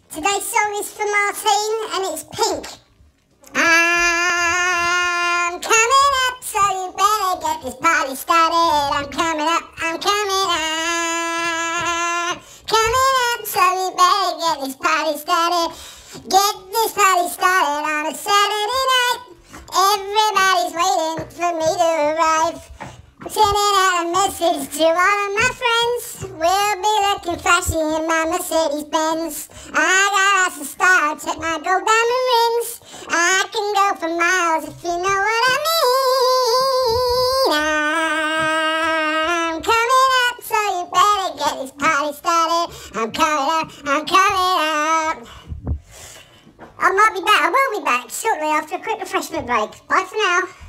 Today's song is for Martine and it's Pink. I'm coming up, so you better get this party started. I'm coming up, I'm coming up. Coming up, so you better get this party started. Get this party started on a Saturday night. Everybody's waiting for me to arrive. Sending out a message to all of my friends. We'll be looking flashy in my Mercedes Benz. I got lots of style, check my gold diamond rings. I can go for miles if you know what I mean. I'm coming up, so you better get this party started. I'm coming up, I'm coming up. I will be back shortly after a quick refreshment break. Bye for now.